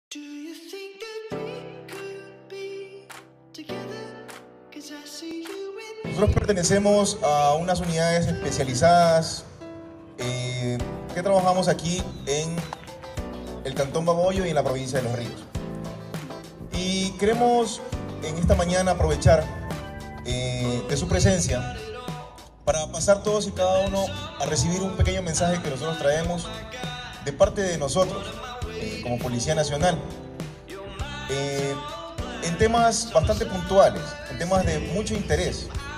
Do you think that we could be together? 'Cause I see you in... Nosotros pertenecemos a unas unidades especializadas que trabajamos aquí en el Cantón Baboyo y en la provincia de Los Ríos. Y queremos en esta mañana aprovechar de su presencia para pasar todos y cada uno a recibir un pequeño mensaje que nosotros traemos de parte de nosotros como Policía Nacional en temas bastante puntuales, en temas de mucho interés